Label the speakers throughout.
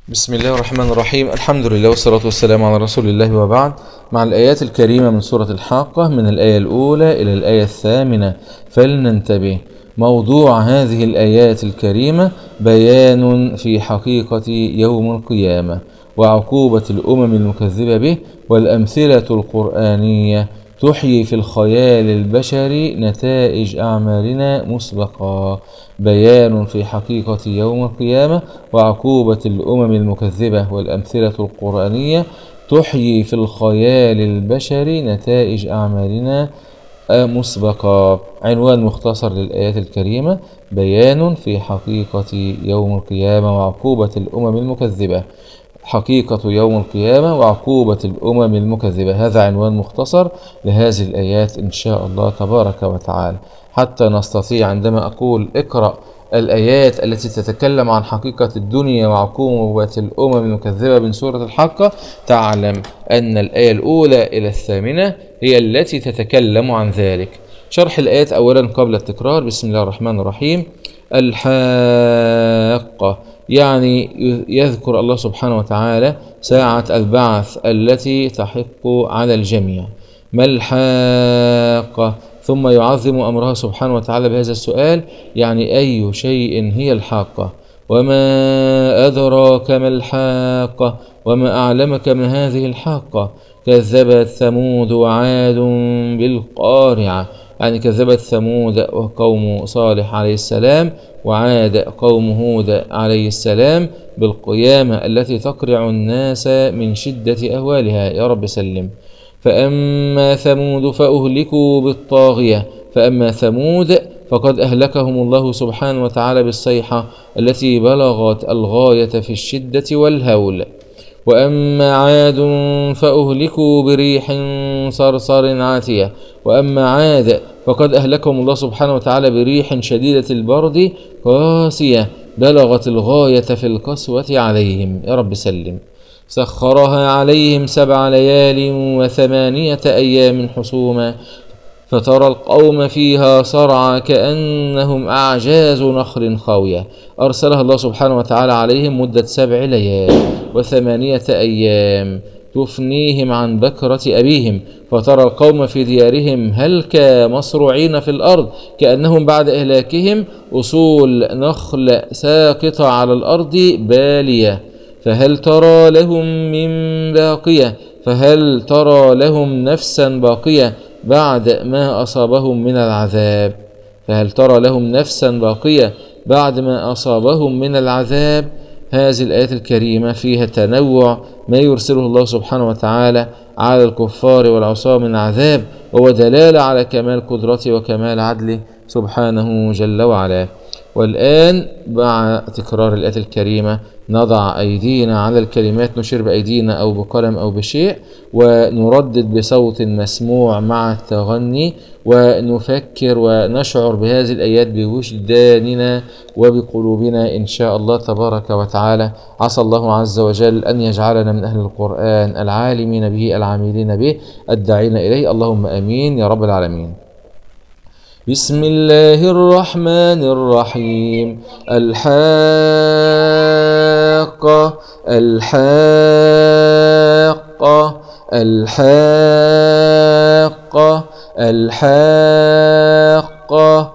Speaker 1: بسم الله الرحمن الرحيم. الحمد لله والصلاة والسلام على رسول الله، وبعد. مع الآيات الكريمة من سورة الحاقة من الآية الأولى إلى الآية الثامنة، فلننتبه. موضوع هذه الآيات الكريمة بيان في حقيقة يوم القيامة وعقوبة الأمم المكذبة به، والأمثلة القرآنية تحيي في الخيال البشري نتائج أعمالنا مسبقا. بيان في حقيقة يوم القيامة وعقوبة الأمم المكذبة، والأمثلة القرآنية تحيي في الخيال البشري نتائج أعمالنا مسبقا. عنوان مختصر للآيات الكريمة: بيان في حقيقة يوم القيامة وعقوبة الأمم المكذبة. حقيقة يوم القيامة وعقوبة الأمم المكذبة، هذا عنوان مختصر لهذه الآيات إن شاء الله تبارك وتعالى، حتى نستطيع عندما أقول اقرأ الآيات التي تتكلم عن حقيقة الدنيا وعقوبة الأمم المكذبة من سورة الحاقة، تعلم أن الآية الأولى إلى الثامنة هي التي تتكلم عن ذلك. شرح الآيات أولا قبل التكرار. بسم الله الرحمن الرحيم. الحاقة يعني يذكر الله سبحانه وتعالى ساعة البعث التي تحق على الجميع. ما الحاقة؟ ثم يعظم أمرها سبحانه وتعالى بهذا السؤال، يعني أي شيء هي الحاقة؟ وما أدراك ما الحاقة؟ وما أعلمك من هذه الحاقة؟ كذبت ثمود وعاد بالقارعة، يعني كذبت ثمود وقوم صالح عليه السلام، وعاد قوم هود عليه السلام بالقيامة التي تقرع الناس من شدة أهوالها، يا رب سلم. فأما ثمود فأهلكوا بالطاغية، فأما ثمود فقد أهلكهم الله سبحانه وتعالى بالصيحة التي بلغت الغاية في الشدة والهول. وأما عاد فأهلكوا بريح صرصر عاتية، وأما عاد فقد أهلكهم الله سبحانه وتعالى بريح شديدة البرد قاسية بلغت الغاية في القسوة عليهم، يا رب سلم. سخرها عليهم 7 ليال و8 أيام حسوما، فترى القوم فيها صرعى كأنهم أعجاز نخل خاوية. أرسلها الله سبحانه وتعالى عليهم مدة 7 ليال و8 أيام تفنيهم عن بكرة أبيهم، فترى القوم في ديارهم هلكا مصروعين في الأرض كأنهم بعد إهلاكهم أصول نخل ساقطة على الأرض بالية. فهل ترى لهم من باقية؟ فهل ترى لهم نفسا باقية بعد ما أصابهم من العذاب؟ فهل ترى لهم نفسا باقية بعد ما أصابهم من العذاب؟ هذه الآيات الكريمة فيها تنوع ما يرسله الله سبحانه وتعالى على الكفار والعصاة من عذاب، وهو دلالة على كمال قدرته وكمال عدله سبحانه جل وعلا. والآن مع تكرار الآيات الكريمة نضع أيدينا على الكلمات، نشير بأيدينا أو بقلم أو بشيء، ونردد بصوت مسموع مع التغني، ونفكر ونشعر بهذه الآيات بوجداننا وبقلوبنا إن شاء الله تبارك وتعالى. عسى الله عز وجل أن يجعلنا من أهل القرآن العالمين به العاملين به الداعين إليه، اللهم آمين يا رب العالمين. بسم الله الرحمن الرحيم. الحاقة الحاقة الحاقة الحاقة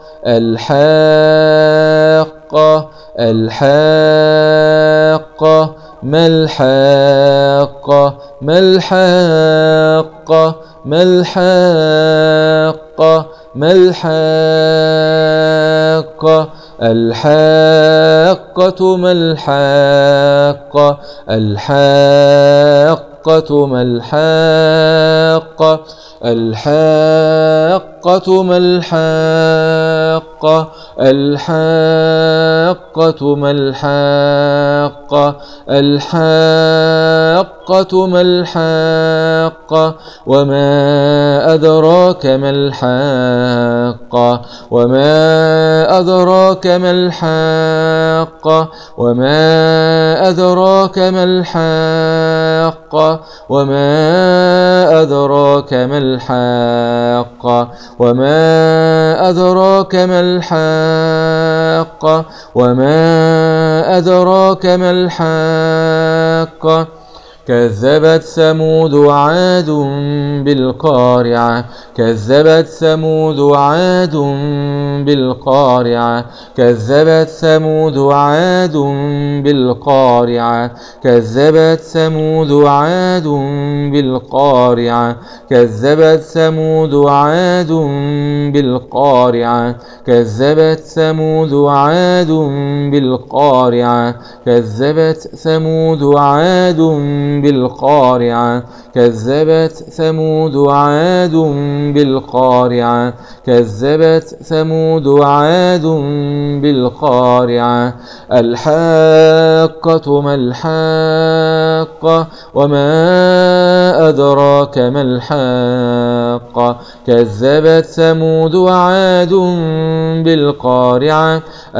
Speaker 1: الحاقة الحاقة. ما الحاقة؟ ما الحاقة؟ ما الحاقة؟ ما الحاقة؟ الحاقة ما الحاقة؟ الحاقة ما الحاقة؟ الحاقة ما الحاقة؟ الحاقة ما الحاقة؟ الحاقة الحاقة ما الحاقة وما أدراك ما الحاقة وما أدراك ما الحاقة وما أدراك ما الحاقة وما أدراك ما الحاقة وما أدراك ما الحاقة وما أدراك ما الحاقة كذبت ثمود وعاد بالقارعة كذبت ثمود وعاد بالقارعة كذبت ثمود وعاد بالقارعة كذبت ثمود وعاد بالقارعة كذبت ثمود وعاد بالقارعة كذبت ثمود وعاد بالقارعة كذبت ثمود وعاد بالقارعة كذبت ثمود وعاد بالقارعة كذبت ثمود وعاد بالقارعة الحاقة ما الحاقة وما أدراك ما الحاقة كذبت ثمود وعاد بالقارعة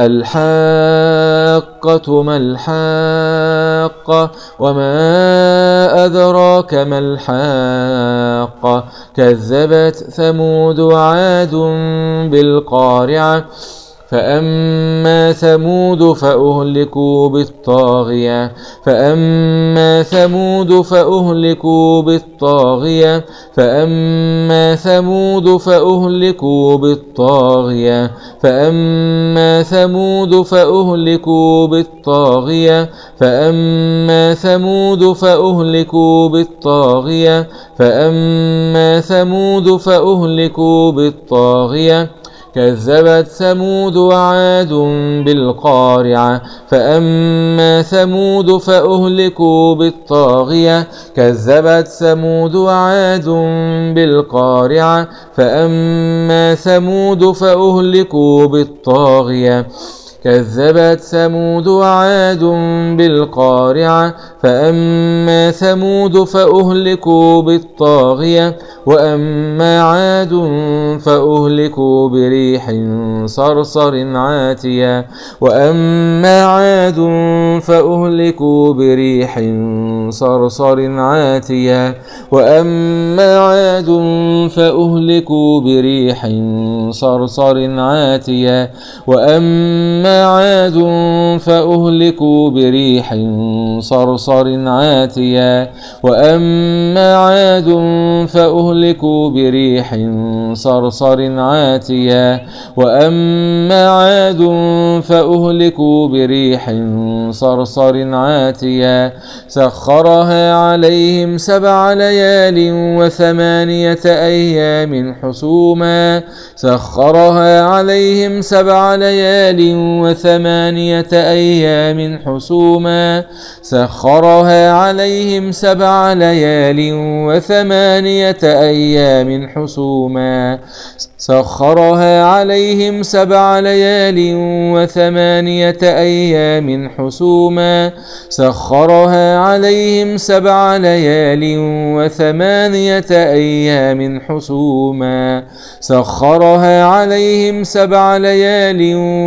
Speaker 1: الحاقة ما الحاقة وما أدراك ما الحاقة كذبت ثمود وعاد بالقارعة فأما ثمود فأهلكوا بالطاغية فأما ثمود فأهلكوا بالطاغية فأما ثمود فأهلكوا بالطاغية فأما ثمود فأهلكوا بالطاغية فأما ثمود فأهلكوا بالطاغية فأما ثمود فأهلكوا بالطاغية كذبت ثمود وعاد بالقارعة فأما ثمود فأهلكوا بالطاغية كذبت ثمود وعاد بالقارعة فأما ثمود فأهلكوا بالطاغية كذبت ثمود وعاد بالقارعة فأما ثمود فأهلكوا بالطاغية وأما عاد فأهلكوا بريح صرصر عاتية وأما عاد فأهلكوا بريح صرصر عاتية وأما عاد فأهلكوا بريح صرصر عاتية وأما عاد فأهلكوا بريح صرصر عاتية وأما عاد فأهلكوا بريح صرصر عاتية وأما عاد فأهلكوا بريح صرصر عاتية سخرها عليهم 7 ليال و8 أيام حسوما سخرها عليهم 7 ليال و8 أيام حسوما سخرها عليهم 7 ليال و8 أيام حسوما سخرها عليهم 7 ليال و8 أيام حسوما سخرها عليهم 7 ليال و8 أيام حسوما سخرها عليهم 7 ليال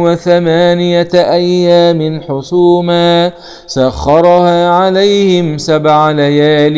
Speaker 1: و8 أيام حسوما سخرها عليهم 7 ليال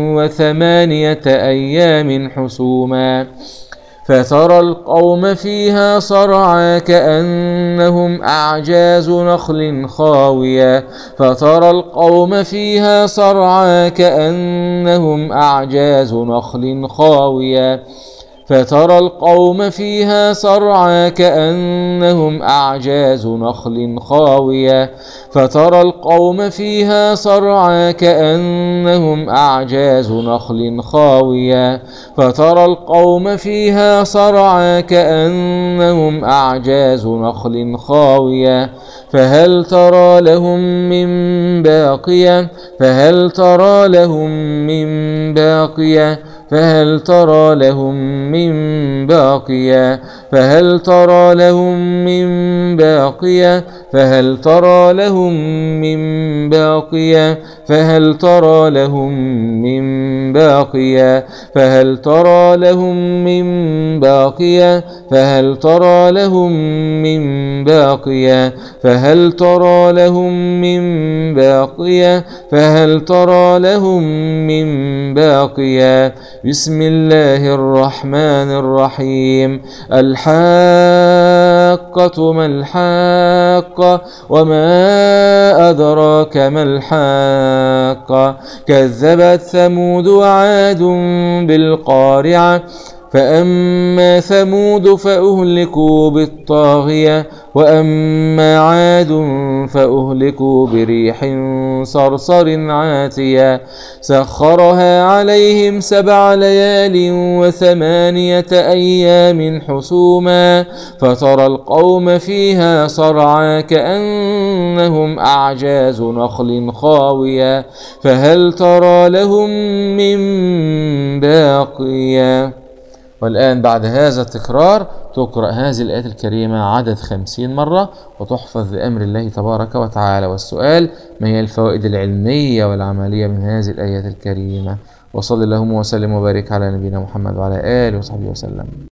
Speaker 1: و8 أيام حسوما فترى القوم فيها صرعى كأنهم أعجاز نخل خاوية فترى القوم فيها صرعى كأنهم أعجاز نخل خاوية فترى القوم فيها صرعى كأنهم أعجاز نخل خاوية فترى القوم فيها صرعى كأنهم أعجاز نخل خاوية فترى القوم فيها صرعى كأنهم أعجاز نخل خاوية فهل ترى لهم من باقية فهل ترى لهم من باقية فهل ترى لهم من باقية فهل ترى لهم من باقية فهل ترى لهم من باقية فهل ترى لهم من باقية فهل ترى لهم من باقية فهل ترى لهم من باقية فهل ترى لهم من باقية فهل ترى لهم من باقية. بسم الله الرحمن الرحيم. الحاقة ما الحاقة وما أدراك ما الحاقة. كذبت ثمود وعاد بالقارعة فأما ثمود فأهلكوا بالطاغية وأما عاد فأهلكوا بريح صرصر عاتية سخرها عليهم 7 ليال و8 أيام حسوما فترى القوم فيها صرعى كأنهم أعجاز نخل خاوية فهل ترى لهم من باقية. والآن بعد هذا التكرار تقرأ هذه الآيات الكريمة عدد 50 مرة وتحفظ بأمر الله تبارك وتعالى. والسؤال: ما هي الفوائد العلمية والعملية من هذه الآيات الكريمة؟ وصلى اللهم وسلم وبارك على نبينا محمد وعلى آله وصحبه وسلم.